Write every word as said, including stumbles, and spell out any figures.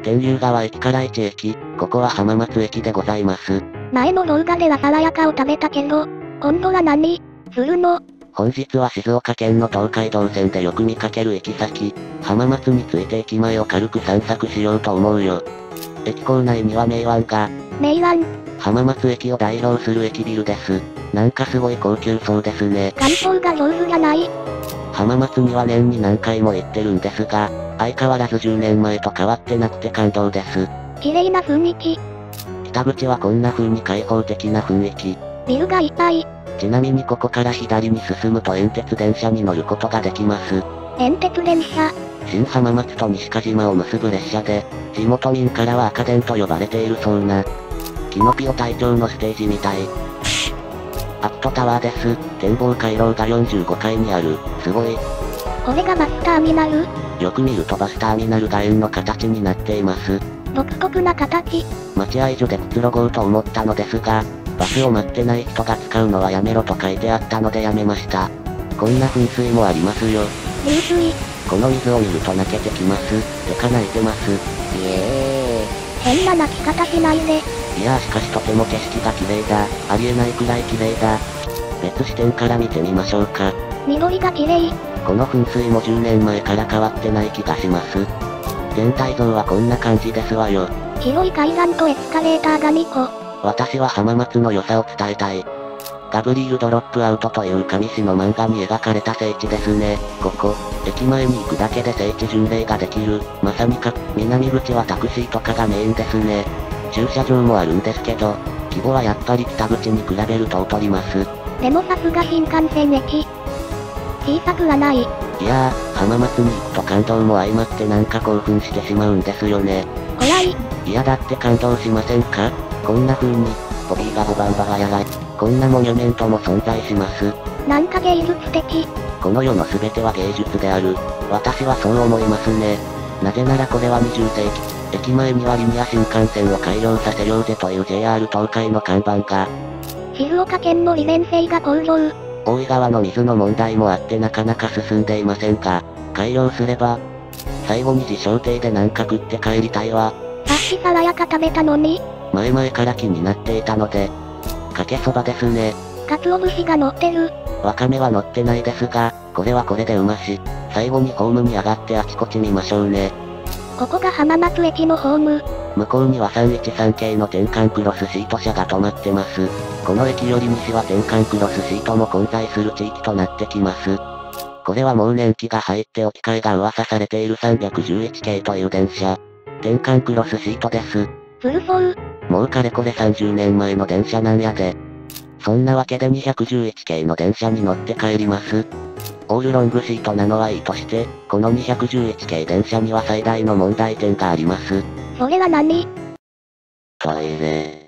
天竜川駅からいち駅、ここは浜松駅でございます。 前の動画では爽やかを食べたけど、今度は何するの？ 本日は静岡県の東海道線でよく見かける行き先、浜松について駅前を軽く散策しようと思うよ。駅構内には名湾が、 名湾？ 浜松駅を代表する駅ビルです。なんかすごい高級そうですね。 観光が上手じゃない？ 浜松には年に何回も行ってるんですが、相変わらずじゅうねんまえと変わってなくて感動です。 綺麗な雰囲気。 北口はこんな風に開放的な雰囲気。 ビルがいっぱい。 ちなみにここから左に進むと煙鉄電車に乗ることができます。 煙鉄電車？ 新浜松と西鹿島を結ぶ列車で、地元民からは赤電と呼ばれているそうな。キノピオ隊長のステージみたい。アクトタワーです。展望回廊がよんじゅうごかいにある。すごい。 これがバスターミナル？ よく見るとバスターミナルが円の形になっています。 独特な形。 待合所でくつろごうと思ったのですが、バスを待ってない人が使うのはやめろと書いてあったのでやめました。こんな噴水もありますよ。 流水。 この水を見ると泣けてきます。てか泣いてます。イエーイ。変な泣き方しないで。 いやーしかしとても景色が綺麗だ。ありえないくらい綺麗だ。別視点から見てみましょうか。 緑が綺麗。 この噴水もじゅうねんまえから変わってない気がします。全体像はこんな感じですわよ。 広い階段とエスカレーターがにこ。 私は浜松の良さを伝えたい。ガブリールドロップアウトという上市の漫画に描かれた聖地ですね。ここ、駅前に行くだけで聖地巡礼ができる。まさにか、南口はタクシーとかがメインですね。駐車場もあるんですけど、規模はやっぱり北口に比べると劣ります。 でもさすが新幹線駅。小さくはない。 いやー、浜松に行くと感動も相まってなんか興奮してしまうんですよね。 怖い。 いやだって感動しませんか？こんな風に、ボビーがボバンバガヤが、こんなモニュメントも存在します。 なんか芸術的。 この世の全ては芸術である。私はそう思いますね。なぜならこれはにじゅうせいき、駅前にはリニア新幹線を開業させようぜという ジェイアール 東海の看板が。 静岡県の利便性が向上。 大井川の水の問題もあってなかなか進んでいませんが、開業すれば、最後に自称邸でなんか食って帰りたいわ。 さっき爽やか食べたのに。 前々から気になっていたので、かけそばですね。 鰹節が乗ってる。 わかめは乗ってないですが、これはこれでうまし。最後にホームに上がってあちこち見ましょうね。 ここが浜松駅のホーム。 向こうにはさんいちさん系の転換クロスシート車が止まってます。この駅より西は転換クロスシートも混在する地域となってきます。これはもう年季が入って置き換えが噂されているさんびゃくじゅういち系という電車。転換クロスシートです。 古そう。 もうかれこれさんじゅうねんまえの電車なんやで。そんなわけでにひゃくじゅういち系の電車に乗って帰ります。オールロングシートなのはいいとして、このにひゃくじゅういち系電車には最大の問題点があります。 それは何？ トイレ。